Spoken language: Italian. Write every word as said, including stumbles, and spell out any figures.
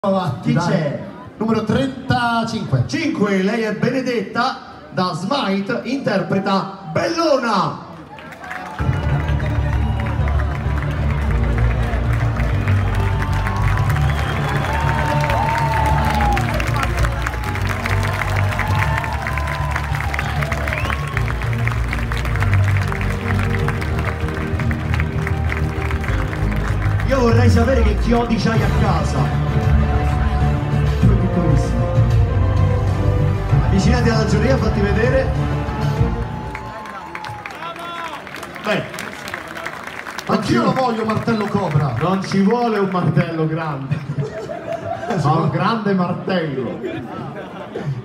Avanti, chi c'è? Numero trentacinque. cinque, lei è Benedetta, da Smite, interpreta Bellona. Io vorrei sapere che chiodi c'hai a casa. Avvicinati alla giuria, fatti vedere. Beh, Anch'io lo voglio martello cobra. non ci vuole un martello grande, ma un grande martello.